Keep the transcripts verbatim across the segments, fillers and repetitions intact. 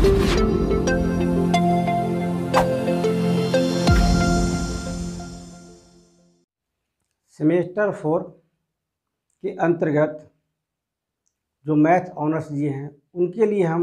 Semester four के अंतर्गत जो मैथ ऑनर्स लिए हैं उनके लिए हम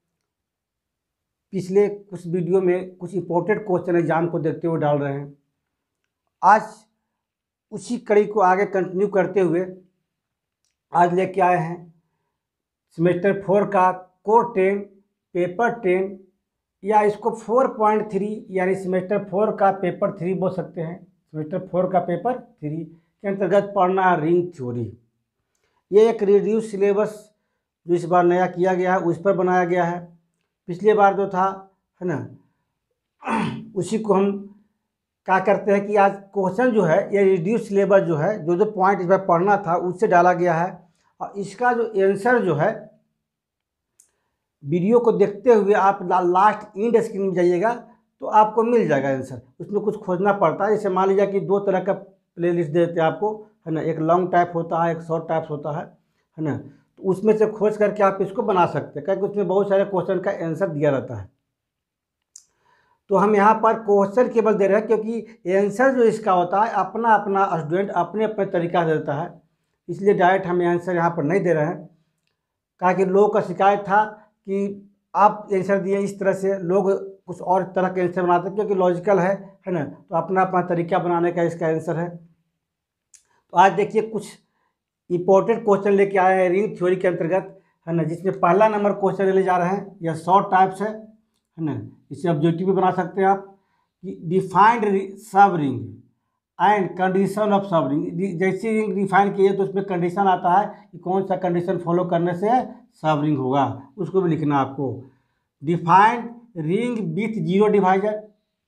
पिछले कुछ वीडियो में कुछ इम्पोर्टेंट क्वेश्चन एग्जाम को देखते हुए डाल रहे हैं। आज उसी कड़ी को आगे कंटिन्यू करते हुए आज लेके आए हैं सेमेस्टर फोर का कोर टेन पेपर टेन, या इसको फोर पॉइंट थ्री यानी सेमेस्टर फोर का पेपर थ्री बोल सकते हैं। सेमेस्टर फोर का पेपर थ्री के अंतर्गत पढ़ना है रिंग थ्योरी। ये एक रिड्यूस सिलेबस जो इस बार नया किया गया है उस पर बनाया गया है। पिछले बार जो था है ना, उसी को हम क्या करते हैं कि आज क्वेश्चन जो है ये रिड्यूस सिलेबस जो है जो जो पॉइंट इस बार पढ़ना था उससे डाला गया है, और इसका जो आंसर जो है वीडियो को देखते हुए आप ला, लास्ट इंड स्क्रीन में जाइएगा तो आपको मिल जाएगा आंसर। उसमें कुछ खोजना पड़ता है, जैसे मान लीजिए कि दो तरह का प्ले लिस्ट देते हैं आपको, है ना, एक लॉन्ग टाइप होता है एक शॉर्ट टाइप होता है है ना, तो उसमें से खोज करके आप इसको बना सकते हैं, क्योंकि उसमें बहुत सारे क्वेश्चन का आंसर दिया रहता है। तो हम यहाँ पर क्वेश्चन केवल दे रहे हैं क्योंकि आंसर जो इसका होता है अपना अपना स्टूडेंट अपने अपने तरीका से देता है, इसलिए डायरेक्ट हम आंसर यहाँ पर नहीं दे रहे हैं। कहा कि लोगों का शिकायत था कि आप आंसर दिए इस तरह से, लोग कुछ और तरह के आंसर बनाते हैं क्योंकि लॉजिकल है है ना, तो अपना अपना तरीका बनाने का इसका आंसर है। तो आज देखिए कुछ इंपॉर्टेंट क्वेश्चन लेके आए हैं रिंग थ्योरी के अंतर्गत, है ना, जिसमें पहला नंबर क्वेश्चन ले जा रहे हैं। यह शॉर्ट टाइप्स है है ना, इसे ऑब्जेक्टिव भी बना सकते हैं आप कि defined sub ring and condition of sub ring. जैसी रिंग डिफाइन की है तो उसमें कंडीशन आता है कि कौन सा कंडीशन फॉलो करने से सब रिंग होगा, उसको भी लिखना आपको। Defined ring with zero divisor,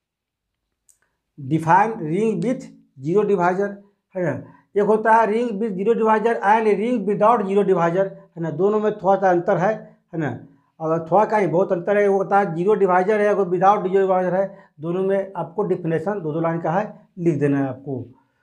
define ring with zero divisor है ना। एक होता है ring with zero divisor and ring without zero divisor, है ना, दोनों में थोड़ा सा अंतर है है ना, और थोड़ा का ही बहुत अंतर है। वो होता है जीरो डिवाइजर है, अगर विदाउट जीरो डिवाइजर है, दोनों में आपको डिफिनेशन दो दो लाइन का है, लिख देना है आपको।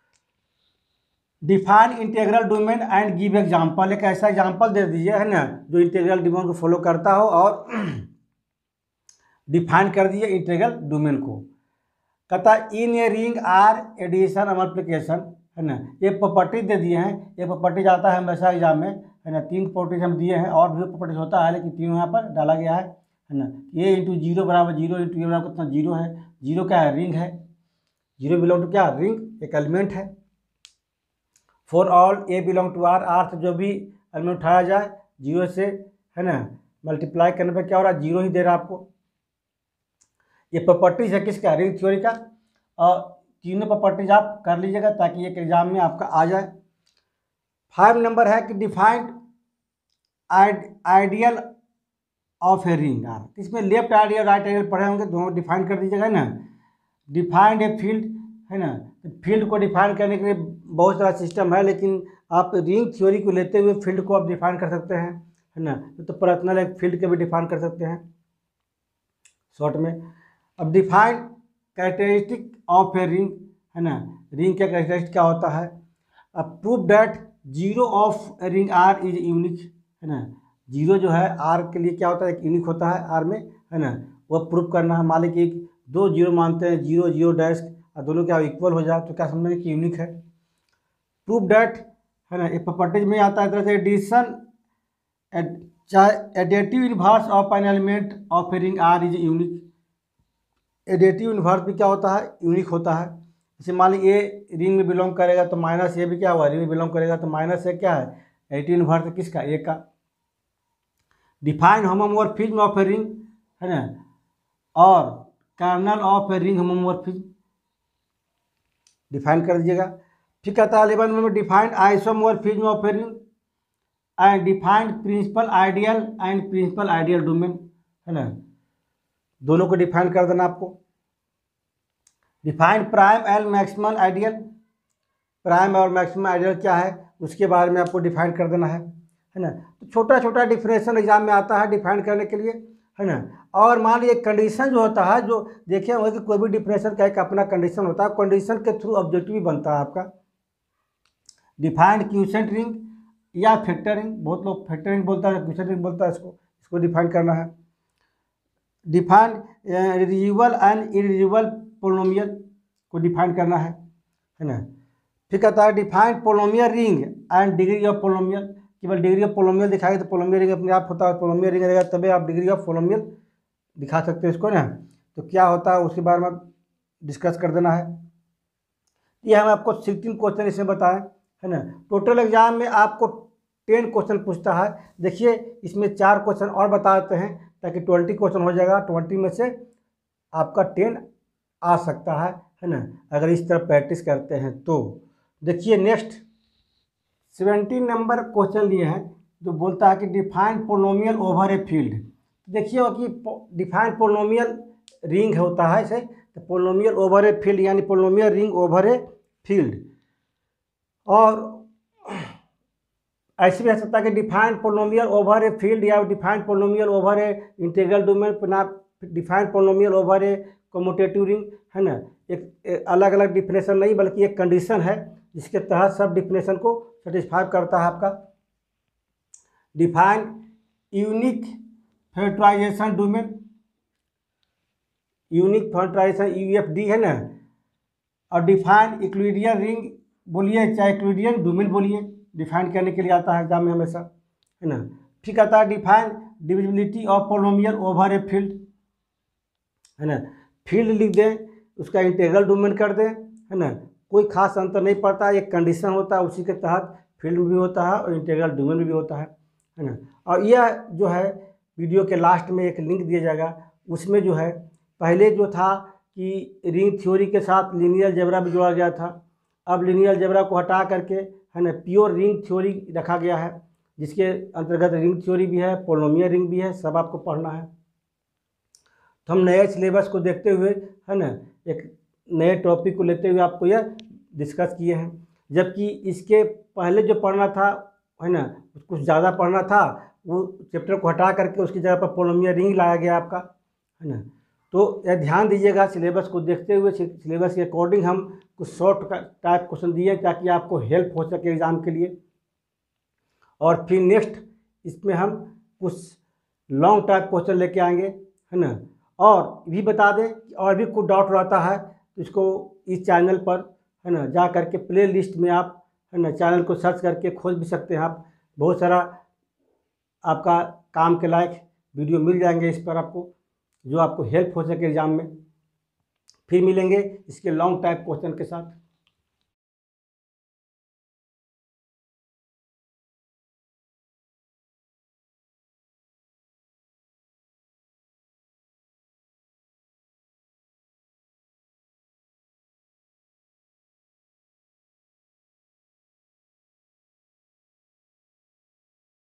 Define integral domain and give example, एक ऐसा एग्जाम्पल दे दीजिए है ना जो इंटीग्रल डोमेन को फॉलो करता हो और डिफाइन कर दीजिए इंटीग्रल डोमेन को। कहता in a ring R addition और मल्टीप्लिकेशन, है ना, ये प्रॉपर्टी दे दिए हैं। ये प्रॉपर्टी जाता है हमेशा एग्जाम में, है ना, तीन प्रॉपर्टीज हम दिए हैं, और भी प्रॉपर्टीज होता है लेकिन तीनों यहाँ पर डाला गया है है ना। ए इंटू जीरो बराबर जीरो इंटू ए बराबर कितना जीरो है। जीरो क्या है, रिंग है। जीरो बिलोंग टू क्या, रिंग, एक एलिमेंट है। For all a belong to R, R से जो भी एलिमेंट उठाया जाए जीरो से, है ना, मल्टीप्लाई करने पर क्या हो रहा है, जीरो ही दे रहा है आपको। ये प्रॉपर्टीज है किसका, रिंग थ्योरी का, और तीनों प्रॉपर्टीज आप कर लीजिएगा ताकि एक एग्जाम में आपका आ जाए। फाइव नंबर है कि defined ideal of a ring R, इसमें लेफ्ट आइडियल राइट आइडियल पढ़े होंगे, दोनों डिफाइन कर दीजिएगा ना। डिफाइंड ए फील्ड, है ना, फील्ड को डिफाइन करने के लिए बहुत सारा सिस्टम है, लेकिन आप रिंग थ्योरी को लेते हुए फील्ड को आप डिफाइन कर सकते हैं, है ना, तो पर्सनल एक फील्ड के भी डिफाइन कर सकते हैं शॉर्ट में। अब define characteristic of a ring, है ना, रिंग का कैरेक्टरिस्टिक क्या होता है। अब prove that zero of a ring R is unique, है ना, जीरो जो है आर के लिए क्या होता है, एक यूनिक होता है आर में, है ना, वह प्रूव करना है। मान लीजिए एक दो जीरो मानते हैं, जीरो जीरो डैश, और दोनों क्या इक्वल हो जाए तो क्या समझेंगे कि यूनिक है। प्रूव डैट, है ना, एक प्रॉपर्टीज में आता है तरह से एडिशन चाहे additive inverse of an element of a ring R is unique. Additive inverse भी क्या होता है, यूनिक होता है। जैसे मान लीजिए ए रिंग में बिलोंग करेगा तो माइनस ए भी क्या हुआ, रिंग में बिलोंग करेगा तो माइनस ए क्या है, एडेटिव इनवर्स किसका, ए का। Define homomorphism of a ring, है ना, और kernel of a ring homomorphism define कर दीजिएगा। फिर कहता है इलेवन में defined isomorphism of a ring and defined principal ideal and principal ideal domain, है ना, दोनों को डिफाइन कर देना आपको। Defined prime and maximum ideal, prime और मैक्सिमम आइडियल क्या है उसके बारे में आपको डिफाइन कर देना है है ना। तो छोटा छोटा डिफरेंशियल एग्जाम में आता है डिफाइन करने के लिए, है ना। और मान लीजिए कंडीशन जो होता है, जो देखे होंगे कि कोई भी डिफरेंशियल का एक अपना कंडीशन होता है, कंडीशन के थ्रू ऑब्जेक्टिव भी बनता है आपका। डिफाइंड क्यूसेंट रिंग या फैक्टर रिंग, बहुत लोग फैक्टर रिंग बोलता है, क्यूसेंट रिंग बोलता है, इसको इसको डिफाइन करना है। Define reducible and irreducible polynomial को डिफाइन करना है है ना। फिर कहता है define polynomial ring and degree of polynomial, केवल डिग्री ऑफ पोलिनोमियल दिखाएगा तो पोलिनोमियल रिंग अपने आप होता है, पोलिनोमियल रिंग रहेगा तभी आप डिग्री ऑफ पोलिनोमियल दिखा सकते हैं इसको ना। तो क्या होता है उसके बारे में डिस्कस कर देना है। ये हम आपको सिक्सटीन क्वेश्चन इसमें बताएं है ना। टोटल एग्जाम में आपको टेन क्वेश्चन पूछता है। देखिए इसमें चार क्वेश्चन और बता देते हैं ताकि ट्वेंटी क्वेश्चन हो जाएगा। ट्वेंटी में से आपका टेन आ सकता है है ना, अगर इस तरह प्रैक्टिस करते हैं तो। देखिए नेक्स्ट सेवेंटीन नंबर क्वेश्चन लिए हैं जो बोलता है कि define polynomial over a field. देखिए कि डिफाइन पोलिनोमियल रिंग होता है इसे, तो पोलिनोमियल ओवर ए फील्ड यानी polynomial ring over a field. और ऐसे भी हो सकता है कि define polynomial over a field या define polynomial over a integral domain, define polynomial over a commutative ring है ना। एक, एक अलग अलग डिफिनेशन नहीं बल्कि एक कंडीशन है जिसके तहत सब डिफिनेशन को सेटिस्फाई करता है आपका। Define unique factorization domain, unique factorization U F D है ना। और डिफाइन यूक्लिडियन रिंग बोलिए चाहे यूक्लिडियन डोमेन बोलिए, डिफाइन करने के लिए आता है एग्जाम में हमेशा है ना। ठीक आता है define divisibility of polynomial over a field है ना। फील्ड लिख दें, उसका इंटीग्रल डोमेन कर दें है ना, कोई खास अंतर नहीं पड़ता, एक कंडीशन होता है उसी के तहत फील्ड में भी होता है और इंटीग्रल डोमेन में भी होता है है ना। और यह जो है वीडियो के लास्ट में एक लिंक दिया जाएगा, उसमें जो है पहले जो था कि रिंग थ्योरी के साथ लीनियर अलजेब्रा भी जोड़ा गया था, अब लीनियर अलजेब्रा को हटा करके है ना प्योर रिंग थ्योरी रखा गया है, जिसके अंतर्गत रिंग थ्योरी भी है, पोलिनोमियल रिंग भी है, सब आपको पढ़ना है। तो हम नए सिलेबस को देखते हुए है ना एक नए टॉपिक को लेते हुए आपको यह डिस्कस किए हैं। जबकि इसके पहले जो पढ़ना था है ना कुछ ज़्यादा पढ़ना था, वो चैप्टर को हटा करके उसकी जगह पर पोलिनोमियल रिंग लाया गया आपका है ना। तो यह ध्यान दीजिएगा, सिलेबस को देखते हुए सिलेबस के अकॉर्डिंग हम कुछ शॉर्ट टाइप क्वेश्चन दिए ताकि आपको हेल्प हो सके एग्ज़ाम के लिए। और फिर नेक्स्ट इसमें हम कुछ लॉन्ग टाइप क्वेश्चन लेके आएंगे है ना। और भी बता दें कि और भी कुछ डाउट रहता है तो इसको इस चैनल पर है ना जा करके प्ले लिस्ट में आप है ना चैनल को सर्च करके खोज भी सकते हैं आप, बहुत सारा आपका काम के लायक वीडियो मिल जाएंगे इस पर आपको, जो आपको हेल्प हो सके एग्ज़ाम में। फिर मिलेंगे इसके लॉन्ग टाइप क्वेश्चन के साथ।